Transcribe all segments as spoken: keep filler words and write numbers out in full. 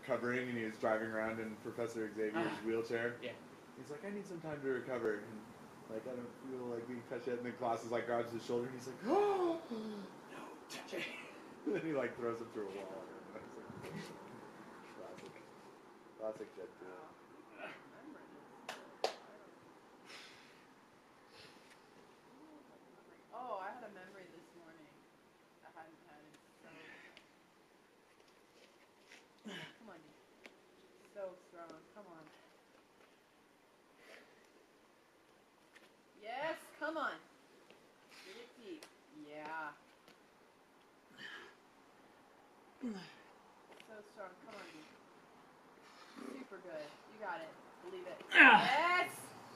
recovering, and he was driving around in Professor Xavier's uh, wheelchair. Yeah. He's like, I need some time to recover. And like, I don't feel like being touched yet. And then Colossus like grabs his shoulder, and he's like, oh, no, touch it. And then he like throws him through a wall. And I was like, classic, classic Deadpool. Oh, I had a memory this morning. I hadn't had it. So come on, so strong. Come on. Yes, come on. Get it deep. Yeah. So strong. Come on, dude. Super good. You got it. Believe it. Yes.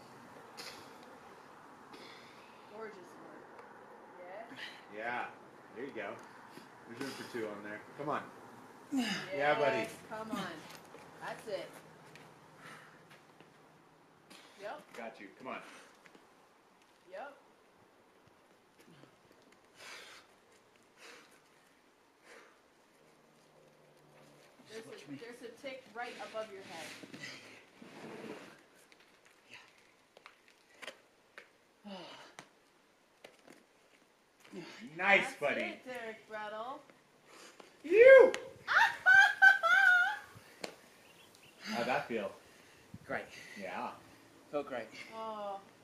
Gorgeous work. Yes. Yeah. There you go. There's room for two on there. Come on. Yes, yeah, buddy. Come on. That's it. Yep. Got you. Come on. Yep. There's a, there's a tick right above your head. Yeah. Nice, That's buddy. it, Derek Brettle. You! How'd that feel? Great. Yeah. Felt great. Oh.